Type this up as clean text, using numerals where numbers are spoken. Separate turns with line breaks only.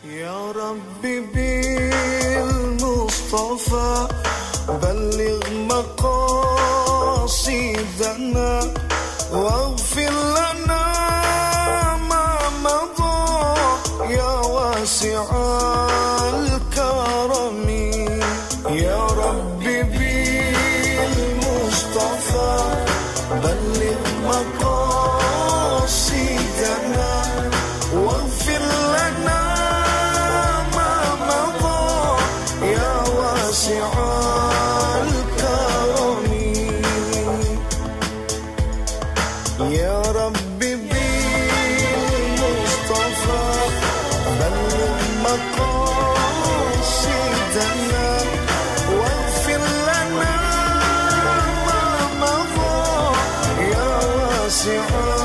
يا ربي بالمصطفى بلغ مقاصدنا واغفر لنا ما مضى يا واسع الكرم. يا ربي بالمصطفى بلغ مقاصدنا واغفر لنا الكرم. يا ربي بالمصطفى بلغ مقاصدنا واغفر لنا ما مضى يا واسع